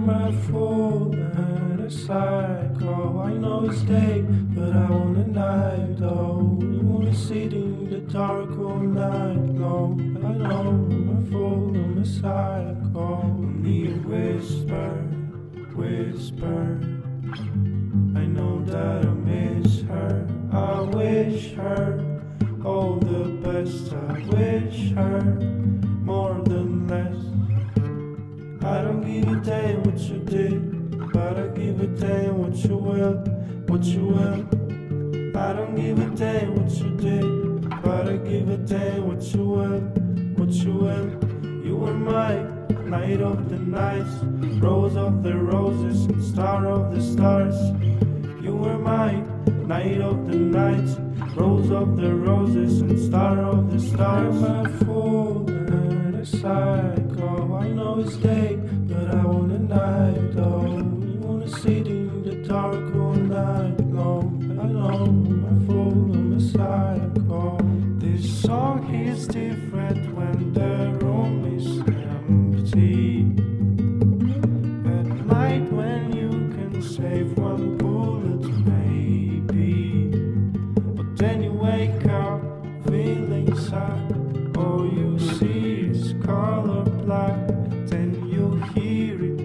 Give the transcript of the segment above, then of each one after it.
I'm a fool and a psycho. I know it's day, but I want a night, though. You wanna sit in the dark all night long. I know I'm a fool, I'm a psycho. Only a whisper, whisper. I know that I miss her. I wish her all the best. I wish her more than less. I don't give a damn what you did, but I give a damn what you will, what you will. I don't give a damn what you did, but I give a damn what you will, what you will. You were my night of the nights, rose of the roses and star of the stars. You were my night of the nights, rose of the roses and star of the stars. I'm a fool and a psycho. I know it's day, but I want a night, though. You wanna sit in the dark all night long. I know I'm a fool, I'm a psycho. This song is different when the room is empty. At night when you can save one bullet, maybe. But then you wake up feeling sad. All you see is color black. Then you hear it,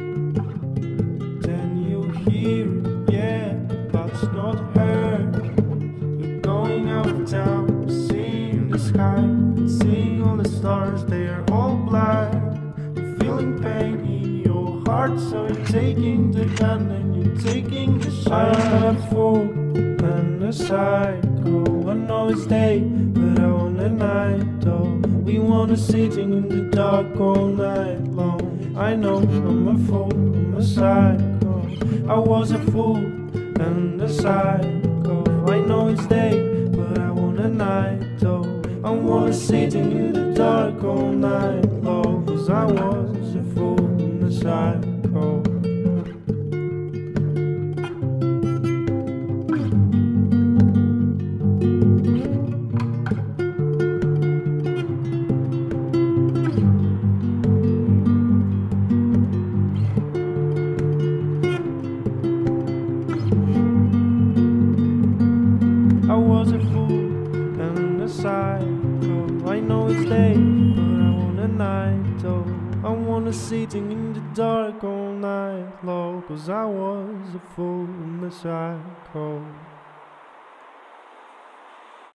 yeah, but it's not her. You're going out of town, seeing the sky, seeing all the stars, they are all black. You're feeling pain in your heart, so you're taking the gun and you're taking the shot. I'm a fool and a psycho. I know it's day, but I want a night, though. We wanna sit in the dark all night long. I know I'm a fool, I'm a psycho. I was a fool and a psycho. I know it's day, but I want a night, though. I wanna sit in the dark all night long. 'Cause I was a fool and a psycho. I was a fool and a psycho. I know it's day, but I want a night, though. I wanna sit in the dark all night long. 'Cause I was a fool and a psycho.